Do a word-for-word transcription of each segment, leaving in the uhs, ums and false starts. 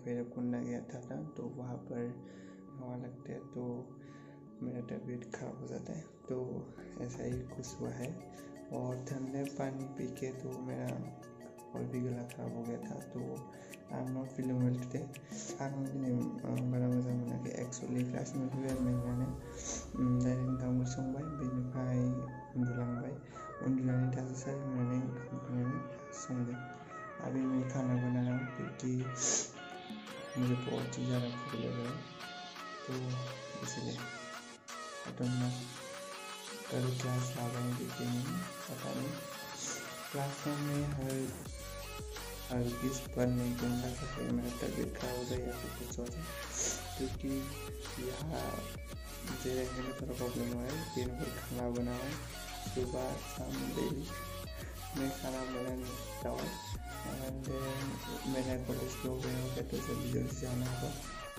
भैरवकुंडा गया था ना, तो वहाँ पर हवा लगता है तो मेरा तबीयत खराब हो जाता है। तो ऐसा ही कुछ हुआ है। और ठंडे पानी पी के तो मेरा और भी गला खराब हो गया था। तो I am not feeling well today. आं दिनै बारा मोजां मोनाखै। एक्चुअलि क्लास निफ्राय मेंनानै डाइरेक्ट ओंखाम संबाय, बेनिफ्राय उन्दुलांबाय। उन्दुनानै दासो सारि मोननानै ओंखाम संनानै संदों। अभी मैं खाना बना रहा हूँ क्योंकि मुझे बहुत ही ज़्यादा भूख लग रहा है, तो इसलिए आई डोंट नो कल क्लास आ पाएंगे कि नहीं, पता नहीं। क्लास में हर हर किस पर नहीं दूंगा सकते, मेरा तबीयत खराब हो जाए या फिर कुछ हो जाए, क्योंकि यहाँ मुझे रहने में थोड़ा प्रॉब्लम हुआ है। दिन भर खाना बनाओ, सुबह शाम डेली मैं खाना बना नहीं सकता हूँ। एंड मेरा कॉलेज के हो गया होगा तो जल्दी जल्दी जाना होगा।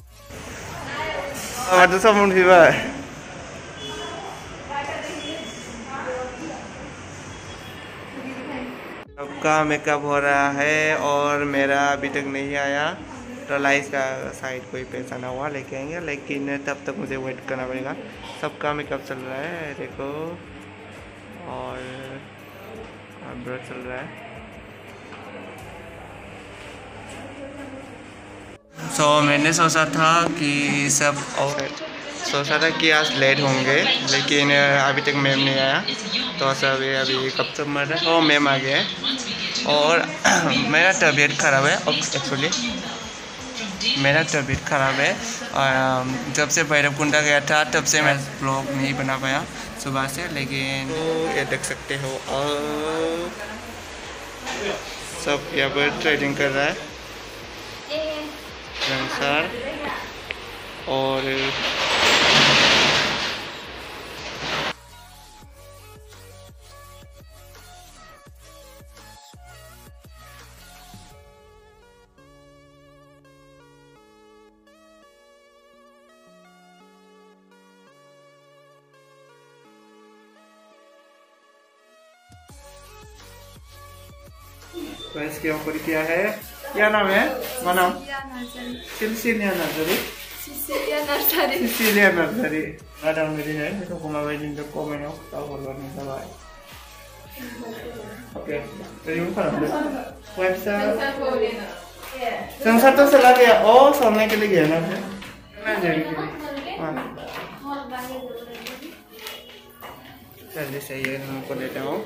Ada someone here. सबका मेकअप हो रहा है और मेरा अभी तक नहीं आया। तो लाइस का साइड कोई पैसा ना हुआ लेके आएंगे, लेकिन तब तक मुझे वेट करना पड़ेगा। सबका मेकअप चल रहा है देखो, और आईब्रो चल रहा है। सो so, मैंने सोचा था कि सब और सोचा था कि आज लेट होंगे, लेकिन अभी तक मैम नहीं आया। तो सब अभी कब तक मर रहा है। ओ मैम आ गया है। और मेरा तबीयत ख़राब है एक्चुअली, मेरा तबीयत ख़राब है। और जब से भैरवकुंडा गया था तब से मैं ब्लॉग नहीं बना पाया सुबह से, लेकिन तो ये देख सकते हो और सब यहाँ पर ट्रेडिंग कर रहा है सर। और तो इसके ऊपर क्या है, क्या नाम है? नाम Silsiliya nursery. Silsiliya nursery madam मेरी है, तो कुमार भाई जिनको कमेंट हो तो फॉलो करने का भाई। ओके तो यूं कर दो वैसा संसार तो चला गया। ओ सोने के लिए गया ना मैं जाने के लिए। हां जल्दी से ये हमको लेता हूं।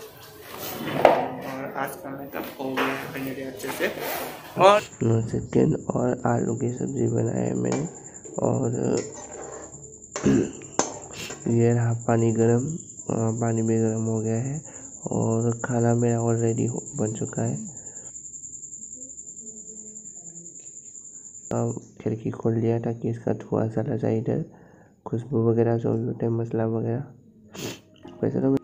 और आज का मेकअप हो गया है मेरे अच्छे से। और चिकन और आलू की सब्ज़ी बनाई है मैंने। और ये रहा पानी गरम, पानी भी गरम हो गया है और खाना मेरा ऑलरेडी बन चुका है। अब खिड़की खोल लिया ताकि इसका धुआं चला जाए इधर, खुशबू वगैरह जो भी होता है, मसाला वगैरह वैसे तो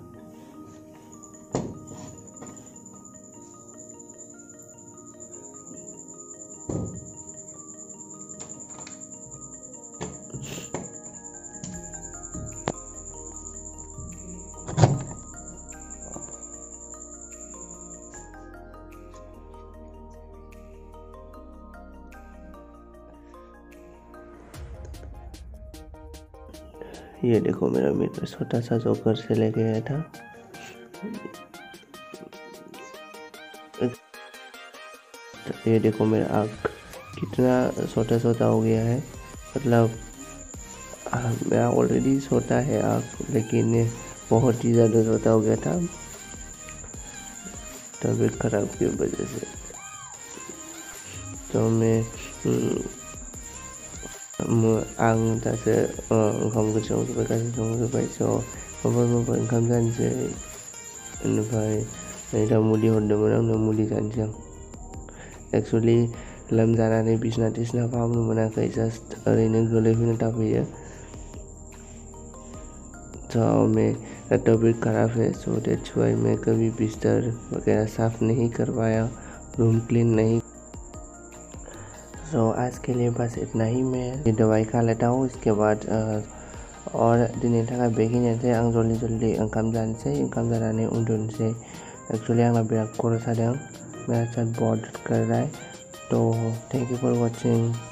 ये देखो मेरा मित्र छोटा सा जो घर से लेके आया था। ये देखो मेरा आँख कितना छोटा छोटा हो गया है, मतलब मेरा ऑलरेडी छोटा है आँख, लेकिन बहुत ही ज़्यादा छोटा हो गया था तबीयत खराब की वजह से। तो मैं आं दासो ओंखामखौ संबाय गासै संजोब्बाय। स' माबा माबा ओंखाम जानोसै, बेनिफ्राय नै दा मुलि हरदोंमोन आंनो, मुलि जानोसै आं। एक्सुवेलि लोमजानानै बिसना टिसना फाहामनो मोनाखै, जास्ट ओरैनो गोलैफैना थाफैयो। तो मेरा तबीयत खराब है, सो दैट्स व्हाई मैं कभी बिस्तर वगैरह साफ नहीं करवाया, रूम क्लीन नहीं। सो so, आज के लिए बस इतना ही। मैं ये दवाई खा लेता हूँ, इसके बाद और दिनैनि थाखाय बेखिनियानोसै। आं जल्दी जल्दी ओंखाम जानोसै, ओंखाम जानानै उन्दुनोसै। एक्चुअली आंना बिराद खर' सादों, मेरा साथ बहुत दर्द कर रहा है। तो थैंक यू फॉर वॉचिंग।